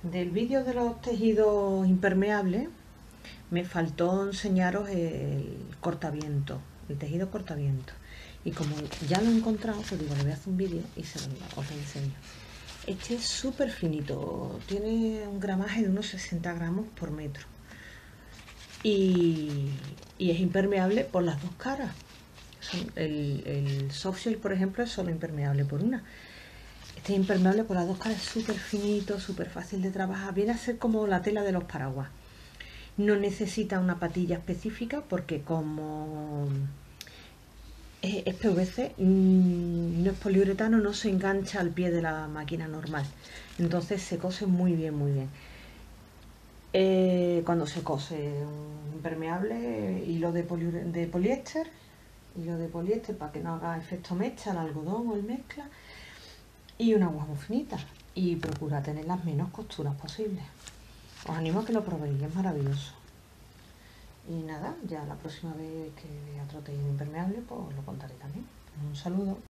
Del vídeo de los tejidos impermeables me faltó enseñaros el cortaviento, el tejido cortaviento. Y como ya lo he encontrado, pues digo, le voy a hacer un vídeo y os lo enseño. Este es súper finito, tiene un gramaje de unos 60 gramos por metro. Y es impermeable por las dos caras. El softshell, por ejemplo, es solo impermeable por una. Este es impermeable por las dos caras, es súper finito, súper fácil de trabajar. Viene a ser como la tela de los paraguas. No necesita una patilla específica porque como es PVC, no es poliuretano, no se engancha al pie de la máquina normal. Entonces se cose muy bien, muy bien. Cuando se cose un impermeable, hilo de poliéster, para que no haga efecto mecha, el algodón o el mezcla, y una agua muy finita. Y procura tener las menos costuras posibles. Os animo a que lo probéis, es maravilloso. Y nada, ya la próxima vez que vea otro tejido impermeable, pues os lo contaré también. Un saludo.